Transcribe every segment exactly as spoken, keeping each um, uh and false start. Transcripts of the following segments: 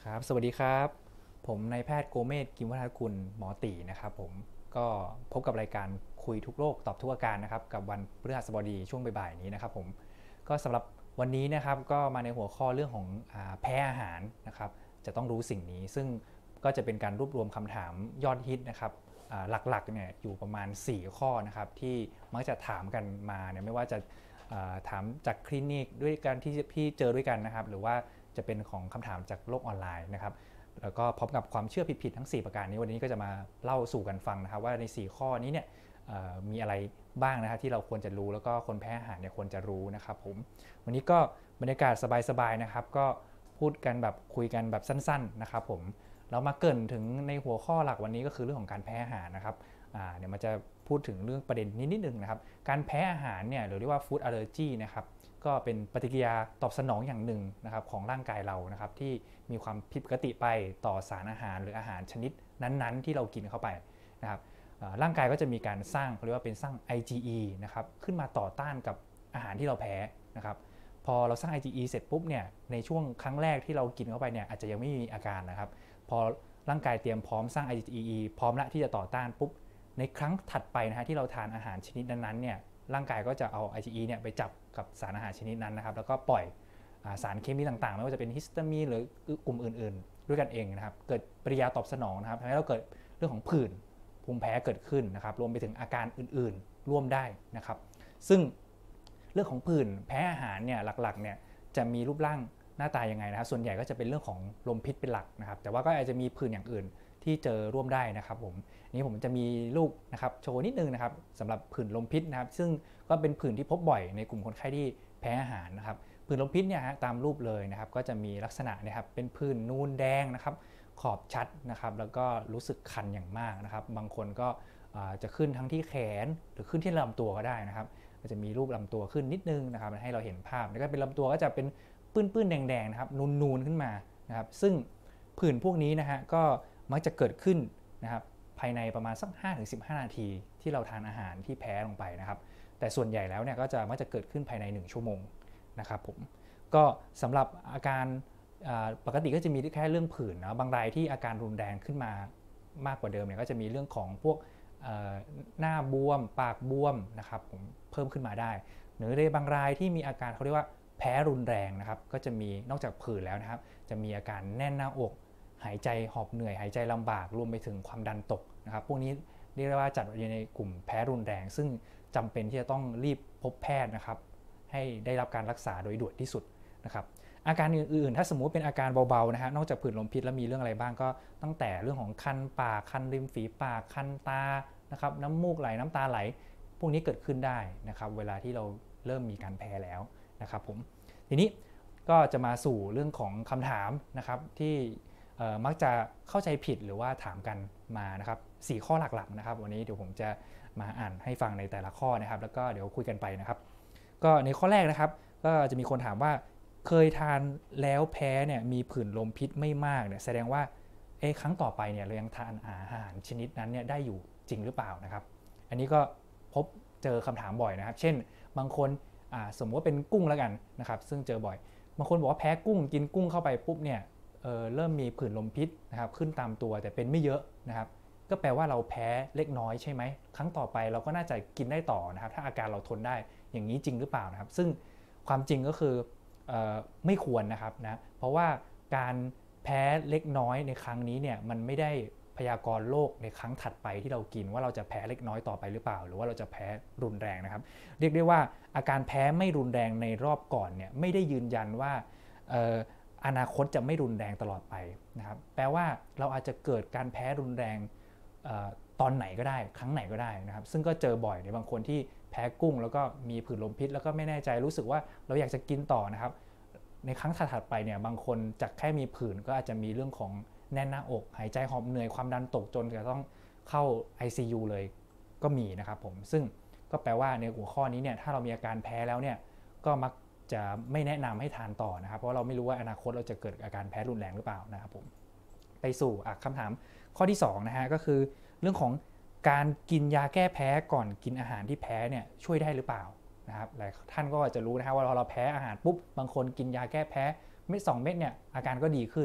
ครับสวัสดีครับผมนายแพทย์โกเมศกิมวัฒนกุลหมอตีนะครับผมก็พบกับรายการคุยทุกโรคตอบทุกอาการนะครับกับวันพฤหัสบดีช่วงบ่ายๆนี้นะครับผมก็สำหรับวันนี้นะครับก็มาในหัวข้อเรื่องของอ่าแพ้อาหารนะครับจะต้องรู้สิ่งนี้ซึ่งก็จะเป็นการรวบรวมคำถามยอดฮิตนะครับอ่าหลักๆเนี่ยอยู่ประมาณสี่ข้อนะครับที่มักจะถามกันมาเนี่ยไม่ว่าจะอ่าถามจากคลินิกด้วยกันที่พี่เจอด้วยกันนะครับหรือว่าจะเป็นของคำถามจากโลกออนไลน์นะครับแล้วก็พร้อมกับความเชื่อผิดๆทั้งสี่ประการนี้วันนี้ก็จะมาเล่าสู่กันฟังนะครับว่าในสี่ข้อนี้เนี่ยเอ่อมีอะไรบ้างนะครับที่เราควรจะรู้แล้วก็คนแพ้อาหารเนี่ยควรจะรู้นะครับผมวันนี้ก็บรรยากาศสบายๆนะครับก็พูดกันแบบคุยกันแบบสั้นๆนะครับผมเรามาเกริ่นถึงในหัวข้อหลักวันนี้ก็คือเรื่องของการแพ้อาหารนะครับอ่าเดี๋ยวมันจะพูดถึงเรื่องประเด็นนี้นิดนึงนะครับการแพ้อาหารเนี่ยหรือเรียกว่าฟู้ดอัลเลอร์จีนะครับก็เป็นปฏิกิริยาตอบสนองอย่างหนึ่งนะครับของร่างกายเรานะครับที่มีความผิดปกติไปต่อสารอาหารหรืออาหารชนิดนั้นๆที่เรากินเข้าไปนะครับร่างกายก็จะมีการสร้างเขาเรียกว่าเป็นสร้าง ไอ จี อี นะครับขึ้นมาต่อต้านกับอาหารที่เราแพ้นะครับพอเราสร้าง ไอ จี อี เสร็จปุ๊บเนี่ยในช่วงครั้งแรกที่เรากินเข้าไปเนี่ยอาจจะยังไม่มีอาการนะครับพอร่างกายเตรียมพร้อมสร้าง ไอ จี อี พร้อมแล้วที่จะต่อต้านปุ๊บในครั้งถัดไปนะฮะที่เราทานอาหารชนิดนั้นๆเนี่ยร่างกายก็จะเอา ไอ จี อี เนี่ยไปจับกับสารอาหารชนิดนั้นนะครับแล้วก็ปล่อยสารเคมีต่างๆไม่ว่าจะเป็นฮิสตามีนหรือกลุ่มอื่นๆด้วยกันเองนะครับเกิดปฏิกิริยาตอบสนองนะครับทำให้เราเกิดเรื่องของผื่นภูมิแพ้เกิดขึ้นนะครับรวมไปถึงอาการอื่นๆร่วมได้นะครับซึ่งเรื่องของผื่นแพ้อาหารเนี่ยหลักๆเนี่ยจะมีรูปร่างหน้าตายังไงนะครับส่วนใหญ่ก็จะเป็นเรื่องของลมพิษเป็นหลักนะครับแต่ว่าก็อาจจะมีผื่นอย่างอื่นที่เจอร่วมได้นะครับผมนี้ผมจะมีรูปนะครับโชว์นิดนึงนะครับสำหรับผื่นลมพิษนะครับซึ่งก็เป็นผื่นที่พบบ่อยในกลุ่มคนไข้ที่แพ้อาหารนะครับผื่นลมพิษเนี่ยฮะตามรูปเลยนะครับก็จะมีลักษณะนะครับเป็นผื่นนูนแดงนะครับขอบชัดนะครับแล้วก็รู้สึกคันอย่างมากนะครับบางคนก็จะขึ้นทั้งที่แขนหรือขึ้นที่ลำตัวก็ได้นะครับก็จะมีรูปลำตัวขึ้นนิดนึงนะครับให้เราเห็นภาพแล้วก็เป็นลำตัวก็จะเป็นปื้นๆแดงๆนะครับนูนๆขึ้นมานะครับซึ่งผื่นพวกนี้นะฮะก็มักจะเกิดขึ้นนะครับภายในประมาณสัก ห้าถึงสิบห้า นาทีที่เราทานอาหารที่แพ้ลงไปนะครับแต่ส่วนใหญ่แล้วเนี่ยก็จะมักจะเกิดขึ้นภายในหนึ่งชั่วโมงนะครับผมก็สำหรับอาการปกติก็จะมีแค่เรื่องผื่นนะบางรายที่อาการรุนแรงขึ้นมามากกว่าเดิมเนี่ยก็จะมีเรื่องของพวกหน้าบวมปากบวมนะครับผมเพิ่มขึ้นมาได้หรือในบางรายที่มีอาการเขาเรียกว่าแพ้รุนแรงนะครับก็จะมีนอกจากผื่นแล้วนะครับจะมีอาการแน่นหน้าอกหายใจหอบเหนื่อยหายใจลำบากรวมไปถึงความดันตกนะครับพวกนี้เรียกว่าจัดอยู่ในกลุ่มแพ้รุนแรงซึ่งจำเป็นที่จะต้องรีบพบแพทย์นะครับให้ได้รับการรักษาโดยด่วนที่สุดนะครับอาการอื่นๆถ้าสมมุติเป็นอาการเบาๆนะฮะนอกจากผื่นลมพิษแล้วมีเรื่องอะไรบ้างก็ตั้งแต่เรื่องของคันปากคันริมฝีปากคันตานะครับน้ำมูกไหลน้ำตาไหลพวกนี้เกิดขึ้นได้นะครับเวลาที่เราเริ่มมีการแพ้แล้วนะครับผมทีนี้ก็จะมาสู่เรื่องของคำถามนะครับที่มักจะเข้าใจผิดหรือว่าถามกันมานะครับสี่ข้อหลักๆนะครับวันนี้เดี๋ยวผมจะมาอ่านให้ฟังในแต่ละข้อนะครับแล้วก็เดี๋ยวคุยกันไปนะครับก็ในข้อแรกนะครับก็จะมีคนถามว่าเคยทานแล้วแพ้เนี่ยมีผื่นลมพิษไม่มากเนี่ยแสดงว่าเอ๊ะครั้งต่อไปเนี่ยเรายังทานอาหารชนิดนั้นเนี่ยได้อยู่จริงหรือเปล่านะครับอันนี้ก็พบเจอคำถามบ่อยนะครับเช่นบางคนสมมติว่าเป็นกุ้งแล้วกันนะครับซึ่งเจอบ่อยบางคนบอกว่าแพ้กุ้งกินกุ้งเข้าไปปุ๊บเนี่ย เ, เริ่มมีผื่นลมพิษนะครับขึ้นตามตัวแต่เป็นไม่เยอะนะครับก็แปลว่าเราแพ้เล็กน้อยใช่ไหมครั้งต่อไปเราก็น่าจะกินได้ต่อนะครับถ้าอาการเราทนได้อย่างนี้จริงหรือเปล่านะครับซึ่งความจริงก็คือไม่ควรนะครับนะเพราะว่าการแพ้เล็กน้อยในครั้งนี้เนี่ยมันไม่ได้พยากรณ์โรคในครั้งถัดไปที่เรากินว่าเราจะแพ้เล็กน้อยต่อไปหรือเปล่าหรือว่าเราจะแพ้รุนแรงนะครับเรียกได้ว่าอาการแพ้ไม่รุนแรงในรอบก่อนเนี่ยไม่ได้ยืนยันว่าอนาคตจะไม่รุนแรงตลอดไปนะครับแปลว่าเราอาจจะเกิดการแพ้รุนแรงตอนไหนก็ได้ครั้งไหนก็ได้นะครับซึ่งก็เจอบ่อยในบางคนที่แพ้กุ้งแล้วก็มีผื่นลมพิษแล้วก็ไม่แน่ใจรู้สึกว่าเราอยากจะกินต่อนะครับในครั้งถัดไปเนี่ยบางคนจากแค่มีผื่นก็อาจจะมีเรื่องของแน่นหน้าอกหายใจหอบเหนื่อยความดันตกจนจะต้องเข้า ไอ ซี ยู เลยก็มีนะครับผมซึ่งก็แปลว่าในหัวข้อนี้เนี่ยถ้าเรามีอาการแพ้แล้วเนี่ยก็มักจะไม่แนะนำให้ทานต่อนะครับเพราะเราไม่รู้ว่าอนาคตเราจะเกิดอาการแพ้รุนแรงหรือเปล่านะครับผมไปสู่คำถามข้อที่สองนะฮะก็คือเรื่องของการกินยาแก้แพ้ก่อนกินอาหารที่แพ้เนี่ยช่วยได้หรือเปล่านะครับหลายท่านก็จะรู้นะฮะว่าเราแพ้อาหารปุ๊บบางคนกินยาแก้แพ้เม็ดสองเม็ดเนี่ยอาการก็ดีขึ้น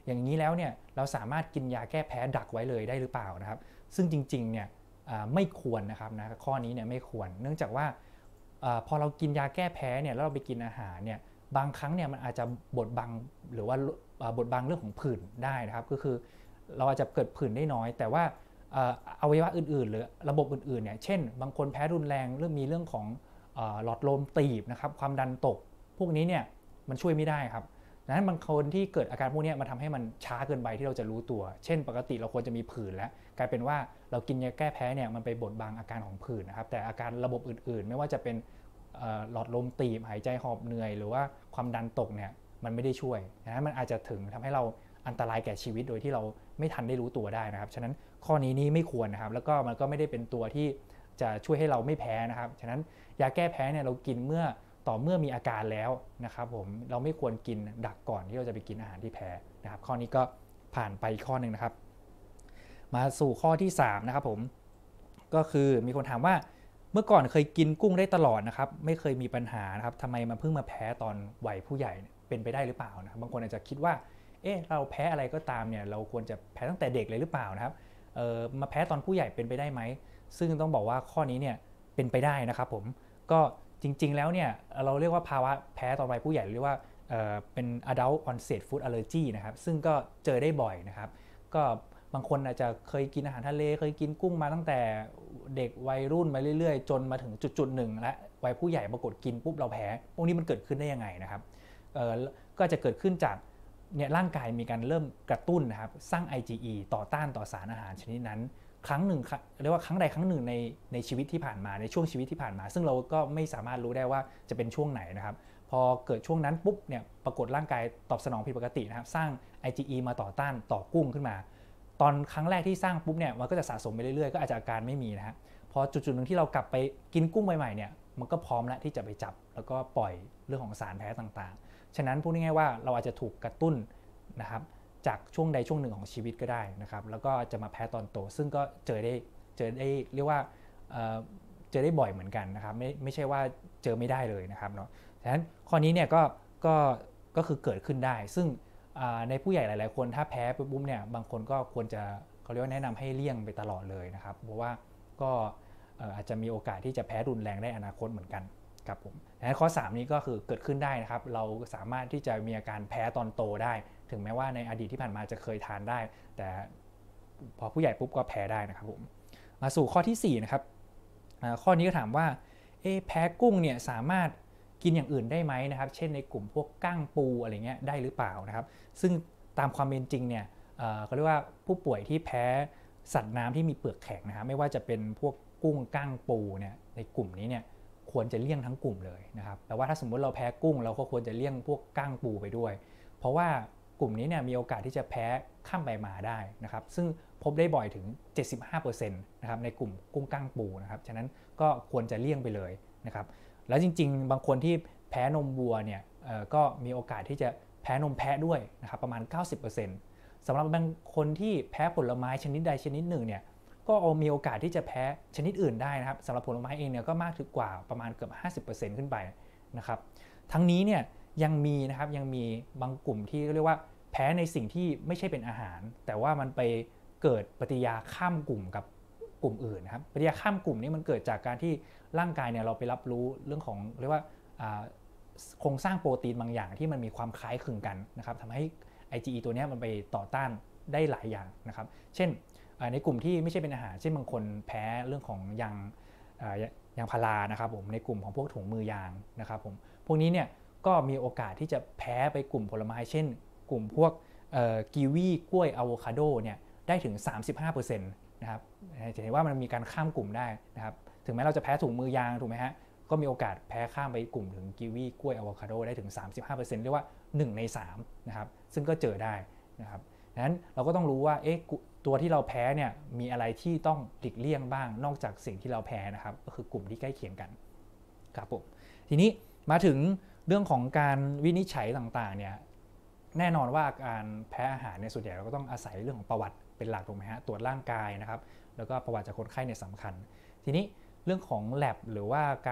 อย่างนี้แล้วเนี่ยเราสามารถกินยาแก้แพ้ดักไว้เลยได้หรือเปล่านะครับซึ่งจริงๆเนี่ยไม่ควรนะครับนะข้อนี้เนี่ยไม่ควรเนื่องจากว่าพอเรากินยาแก้แพ้เนี่ยแล้วเราไปกินอาหารเนี่ยบางครั้งเนี่ยมันอาจจะบดบังหรือว่าบดบังเรื่องของผื่นได้นะครับก็คือเราอาจจะเกิดผื่นได้น้อยแต่ว่าอวัยวะอื่นๆหรือระบบอื่นๆเนี่ยเช่นบางคนแพ้รุนแรงเรื่องมีเรื่องของหลอดลมตีบนะครับความดันตกพวกนี้เนี่ยมันช่วยไม่ได้ครับดังนั้นบางคนที่เกิดอาการพวกนี้มันทำให้มันช้าเกินไปที่เราจะรู้ตัวเช่นปกติเราควรจะมีผื่นแล้วกลายเป็นว่าเรากินยาแก้แพ้เนี่ยมันไปบดบังอาการของผื่นนะครับแต่อาการระบบอื่นๆไม่ว่าจะเป็นหลอดลมตีบหายใจหอบเหนื่อยหรือว่าความดันตกเนี่ยมันไม่ได้ช่วยดังนั้นมันอาจจะถึงทำให้เราอันตรายแก่ชีวิตโดยที่เราไม่ทันได้รู้ตัวได้นะครับฉะนั้นข้อนี้นี่ไม่ควรนะครับแล้วก็มันก็ไม่ได้เป็นตัวที่จะช่วยให้เราไม่แพ้นะครับฉะนั้นยาแก้แพ้เนี่ยเรากินเมื่อต่อเมื่อมีอาการแล้วนะครับผมเราไม่ควรกินดักก่อนที่เราจะไปกินอาหารที่แพ้นะครับข้อนี้ก็ผ่านไปข้อหนึ่งนะครับมาสู่ข้อที่สามนะครับผมก็คือมีคนถามว่าเมื่อก่อนเคยกินกุ้งได้ตลอดนะครับไม่เคยมีปัญหานะครับทำไมมาเพิ่งมาแพ้ตอนวัยผู้ใหญ่เป็นไปได้หรือเปล่านะบางคนอาจจะคิดว่าเอ๊ะเราแพ้อะไรก็ตามเนี่ยเราควรจะแพ้ตั้งแต่เด็กเลยหรือเปล่านะครับเออมาแพ้ตอนผู้ใหญ่เป็นไปได้ไหมซึ่งต้องบอกว่าข้อนี้เนี่ยเป็นไปได้นะครับผมก็จริงๆแล้วเนี่ยเราเรียกว่าภาวะแพ้ตอนวัยผู้ใหญ่เรียกว่าเอ่อเป็น adult onset food allergy นะครับซึ่งก็เจอได้บ่อยนะครับก็บางคนอาจจะเคยกินอาหารทะเลเคยกินกุ้งมาตั้งแต่เด็กวัยรุ่นมาเรื่อยๆจนมาถึงจุดๆหนึ่งและวัยผู้ใหญ่ปรากฏกินปุ๊บเราแพ้พวกนี้มันเกิดขึ้นได้ยังไงนะครับเอ่อก็จะเกิดขึ้นจากเนี่ยร่างกายมีการเริ่มกระตุ้นนะครับสร้าง ไอ จี อี ต่อต้านต่อสารอาหารชนิดนั้นครั้งหนึ่งเรียกว่าครั้งใดครั้งหนึ่งในในชีวิตที่ผ่านมาในช่วงชีวิตที่ผ่านมาซึ่งเราก็ไม่สามารถรู้ได้ว่าจะเป็นช่วงไหนนะครับพอเกิดช่วงนั้นปุ๊บเนี่ยปรากฏร่างกายตอบสนองผิดปกตินะครับสร้าง ไอ จี อี มาต่อต้านต่อกุ้งขึ้นมาตอนครั้งแรกที่สร้างปุ๊บเนี่ยมันก็จะสะสมไปเรื่อยๆก็อาจจะอาการไม่มีนะฮะพอจุดๆหนึ่งที่เรากลับไปกินกุ้งใหม่ๆเนี่ยมันก็พร้อมแล้วที่จะไปจับแล้วก็ปล่อยเรื่องของสารแพ้ต่างๆฉะนั้นพูดง่ายๆว่าเราอาจจะถูกกระตุ้นนะครับจากช่วงใดช่วงหนึ่งของชีวิตก็ได้นะครับแล้วก็จะมาแพ้ตอนโตซึ่งก็เจอได้เจอได้เรียกว่าเจอได้บ่อยเหมือนกันนะครับไม่ไม่ใช่ว่าเจอไม่ได้เลยนะครับเนาะฉะนั้นข้อนี้เนี่ยก็ก็ก็คือเกิดขึ้นได้ซึ่งในผู้ใหญ่หลายๆคนถ้าแพ้ปุ๊บเนี่ยบางคนก็ควรจะเขาเรียกว่าแนะนำให้เลี่ยงไปตลอดเลยนะครับเพราะว่าก็อาจจะมีโอกาสที่จะแพ้รุนแรงได้อนาคตเหมือนกันครับผมดังนั้นข้อสามนี้ก็คือเกิดขึ้นได้นะครับเราสามารถที่จะมีอาการแพ้ตอนโตได้ถึงแม้ว่าในอดีตที่ผ่านมาจะเคยทานได้แต่พอผู้ใหญ่ปุ๊บก็แพ้ได้นะครับผมมาสู่ข้อที่สี่นะครับข้อนี้ก็ถามว่าเอ๊ะแพ้กุ้งเนี่ยสามารถกินอย่างอื่นได้ไหมนะครับเช่นในกลุ่มพวกกั้งปูอะไรเงี้ยได้หรือเปล่านะครับซึ่งตามความเป็นจริงเนี่ยเขาเรียกว่าผู้ป่วยที่แพ้สัตว์น้ำที่มีเปลือกแข็งนะครับไม่ว่าจะเป็นพวกกุ้งกั้งปูเนี่ยในกลุ่มนี้เนี่ยควรจะเลี่ยงทั้งกลุ่มเลยนะครับแต่ว่าถ้าสมมติเราแพ้กุ้งเราก็ควรจะเลี่ยงพวกกั้งปูไปด้วยเพราะว่ากลุ่มนี้เนี่ยมีโอกาสที่จะแพ้ข้ามไปมาได้นะครับซึ่งพบได้บ่อยถึง เจ็ดสิบห้าเปอร์เซ็นต์ นะครับในกลุ่มกุ้งกั้งปูนะครับฉะนั้นก็ควรจะเลี่ยงไปเลยนะครับแล้วจริงๆบางคนที่แพ้นมวัวเนี่ยก็มีโอกาสที่จะแพ้นมแพะด้วยนะครับประมาณ เก้าสิบเปอร์เซ็นต์ สำหรับบางคนที่แพ้ผลไม้ชนิดใดชนิดหนึ่งเนี่ยก็มีโอกาสที่จะแพ้ชนิดอื่นได้นะครับสำหรับผลไม้เองเนี่ยก็มากถึงกว่าประมาณเกือบ ห้าสิบเปอร์เซ็นต์ ขึ้นไปนะครับทั้งนี้เนี่ยยังมีนะครับยังมีบางกลุ่มที่เรียกว่าแพ้ในสิ่งที่ไม่ใช่เป็นอาหารแต่ว่ามันไปเกิดปฏิกิริยาข้ามกลุ่มกับกลุ่มอื่นนะครับปฏิกิริยาข้ามกลุ่มนี้มันเกิดจากการที่ร่างกายเนี่ยเราไปรับรู้เรื่องของเรียกว่าโครงสร้างโปรตีนบางอย่างที่มันมีความคล้ายคลึงกันนะครับทำให้ ไอ จี อี ตัวนี้มันไปต่อต้านได้หลายอย่างนะครับเช่นในกลุ่มที่ไม่ใช่เป็นอาหารเช่นบางคนแพ้เรื่องของยางยางพารานะครับผมในกลุ่มของพวกถุงมือยางนะครับผมพวกนี้เนี่ยก็มีโอกาสที่จะแพ้ไปกลุ่มผลไม้เช่นกลุ่มพวกกีวีกล้วยอะโวคาโดเนี่ยได้ถึง สามสิบห้าเปอร์เซ็นต์ นะครับจะเห็นว่ามันมีการข้ามกลุ่มได้นะครับถึงแม้เราจะแพ้ถุงมือยางถูกไหมฮะก็มีโอกาสแพ้ข้ามไปกลุ่มถึงกีวีกล้วยอะโวคาโดได้ถึง สามสิบห้าเปอร์เซ็นต์ เรียกว่าหนึ่งในสามนะครับซึ่งก็เจอได้นะครับดังนั้นเราก็ต้องรู้ว่าเอ๊ะตัวที่เราแพ้เนี่ยมีอะไรที่ต้องหลีกเลี่ยงบ้างนอกจากสิ่งที่เราแพ้นะครับก็คือกลุ่มที่ใกล้เคียงกันครับผมทีนี้มาถึงเรื่องของการวินิจฉัยต่างๆเนี่ยแน่นอนว่าการแพ้อาหารในส่วนใหญ่เราก็ต้องอาศัยเรื่องของประวัติเป็นหลักถูกไหมฮะตรวจร่างกายนะครับแล้วก็ประวัติจากคนไข้เนี่ยสำคัญทีนี้เรื่องของ lab หรือว่าการ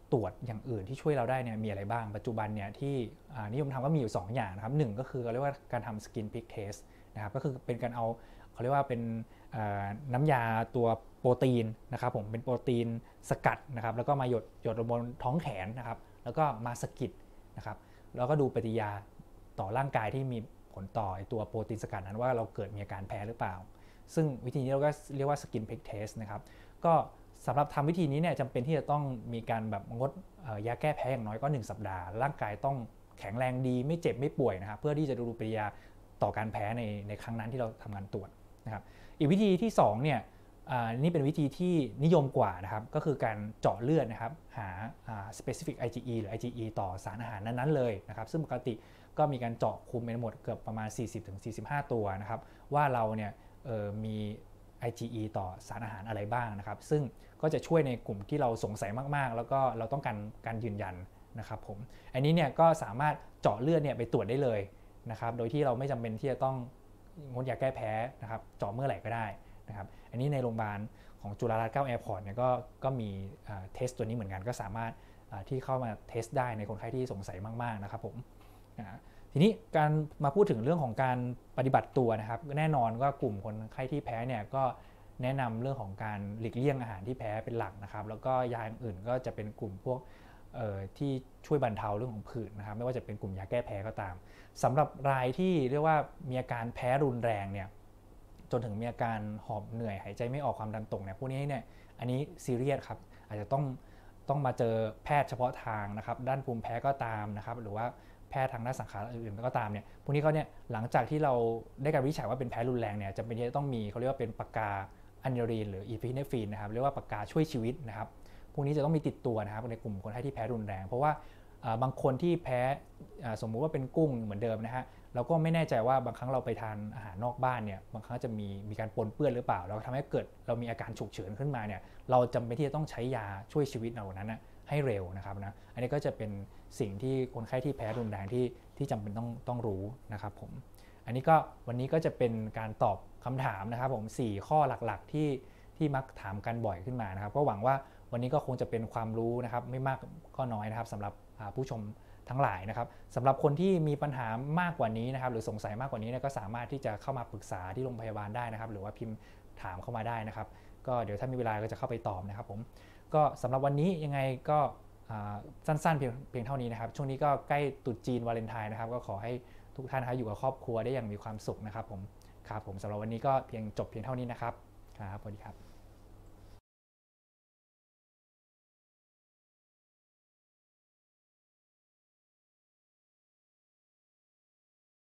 ตรวจอย่างอื่นที่ช่วยเราได้เนี่ยมีอะไรบ้างปัจจุบันเนี่ยที่นิยมทำก็มีอยู่สองอย่างนะครับหนึ่งก็คือเราเรียกว่าการทำ skin prick test นะครับก็คือเป็นการเอาเขาเรียกว่าเป็นน้ำยาตัวโปรตีนนะครับผมเป็นโปรตีนสกัดนะครับแล้วก็มาหยดหยดลงบนท้องแขนนะครับแล้วก็มาสกิดนะครับแล้วก็ดูปฏิกิริยาต่อร่างกายที่มีผลต่อตัวโปรตีนสกัดนั้นว่าเราเกิดมีอาการแพ้หรือเปล่าซึ่งวิธีนี้เราก็เรียกว่า skin prick test นะครับก็สำหรับทำวิธีนี้เนี่ยจำเป็นที่จะต้องมีการแบบงดยาแก้แพ้อย่างน้อยก็หนึ่งสัปดาห์ร่างกายต้องแข็งแรงดีไม่เจ็บไม่ป่วยนะครับเพื่อที่จะดูปฏิกิริยาต่อการแพ้ในในครั้งนั้นที่เราทำการตรวจนะครับอีกวิธีที่สองเนี่ยนี่เป็นวิธีที่นิยมกว่านะครับก็คือการเจาะเลือดนะครับหา specific ไอ จี อี หรือ ไอ จี อี ต่อสารอาหารนั้นๆเลยนะครับซึ่งปกติก็มีการเจาะคุมไปทั้งหมดเกือบประมาณ สี่สิบถึงสี่สิบห้า ตัวนะครับว่าเราเนี่ยมี ไอ จี อี ต่อสารอาหารอะไรบ้างนะครับซึ่งก็จะช่วยในกลุ่มที่เราสงสัยมากๆแล้วก็เราต้องการการยืนยันนะครับผมอันนี้เนี่ยก็สามารถเจาะเลือดเนี่ยไปตรวจได้เลยนะครับโดยที่เราไม่จำเป็นที่จะต้องงดยาแก้แพ้นะครับเจาะเมื่อไหร่ก็ได้นะครับอันนี้ในโรงพยาบาลของจุฬาลงกรณ์เก้าแอร์พอร์ตเนี่ยก็ก็มีเทสตัวนี้เหมือนกันก็สามารถที่เข้ามาเทสได้ในคนไข้ที่สงสัยมากๆนะครับผมทีนี้การมาพูดถึงเรื่องของการปฏิบัติตัวนะครับแน่นอนว่ากลุ่มคนไข้ที่แพ้เนี่ยก็แนะนำเรื่องของการหลีกเลี่ยงอาหารที่แพ้เป็นหลักนะครับแล้วก็ยาอื่นก็จะเป็นกลุ่มพวกที่ช่วยบรรเทาเรื่องของผื่นนะครับไม่ว่าจะเป็นกลุ่มยาแก้แพ้ก็ตามสำหรับรายที่เรียกว่ามีอาการแพ้รุนแรงเนี่ยจนถึงมีอาการหอบเหนื่อยหายใจไม่ออกความดันตกเนี่ยพวกนี้เนี่ยอันนี้ซีเรียสครับอาจจะต้องต้องมาเจอแพทย์เฉพาะทางนะครับด้านภูมิแพ้ก็ตามนะครับหรือว่าแพทย์ทางด้านสังขารอื่นๆก็ตามเนี่ยพวกนี้เขาเนี่ยหลังจากที่เราได้การวิจัยว่าเป็นแพ้รุนแรงเนี่ยจำเป็นที่จะต้องมีเขาเรียกว่าเป็นปากกาอะนีรีนหรืออีพิเนฟีนนะครับเรียกว่าปากกาช่วยชีวิตนะครับพวกนี้จะต้องมีติดตัวนะครับในกลุ่มคนไข้ที่แพ้รุนแรงเพราะว่าบางคนที่แพ้สมมุติว่าเป็นกุ้งเหมือนเดิมนะฮะเราก็ไม่แน่ใจว่าบางครั้งเราไปทานอาหารนอกบ้านเนี่ยบางครั้งจะมีมีการปนเปื้อนหรือเปล่าแล้วทำให้เกิดเรามีอาการฉุกเฉินขึ้นมาเนี่ยเราจำเป็นที่จะต้องใช้ยาช่วยชีวิตเหล่านั้นนะให้เร็วนะครับนะอันนี้ก็จะเป็นสิ่งที่คนไข้ที่แพ้รุนแรงที่ที่จำเป็นต้องต้องรู้นะครับผมอันนี้ก็วันนี้ก็จะเป็นการตอบคำถามนะครับผมสี่ข้อหลักๆที่ที่มักถามกันบ่อยขึ้นมานะครับก็หวังว่าวันนี้ก็คงจะเป็นความรู้นะครับไม่มากก็น้อยนะครับสำหรับผู้ชมทั้งหลายนะครับสำหรับคนที่มีปัญหามากกว่านี้นะครับหรือสงสัยมากกว่านี้ก็สามารถที่จะเข้ามาปรึกษาที่โรงพยาบาลได้นะครับหรือว่าพิมพ์ถามเข้ามาได้นะครับก็เดี๋ยวถ้ามีเวลาก็จะเข้าไปตอบนะครับผมก็สำหรับวันนี้ยังไงก็สั้นๆเพียงเพียงเท่านี้นะครับช่วงนี้ก็ใกล้ตรุษจีนวาเลนไทน์นะครับก็ขอให้ทุกท่านนะครับอยู่กับครอบครัวได้อย่างมีความสุขนะครับผมครับผมสำหรับวันนี้ก็เพียงจบเพียงเท่านี้นะครับครับสวัสดีครับ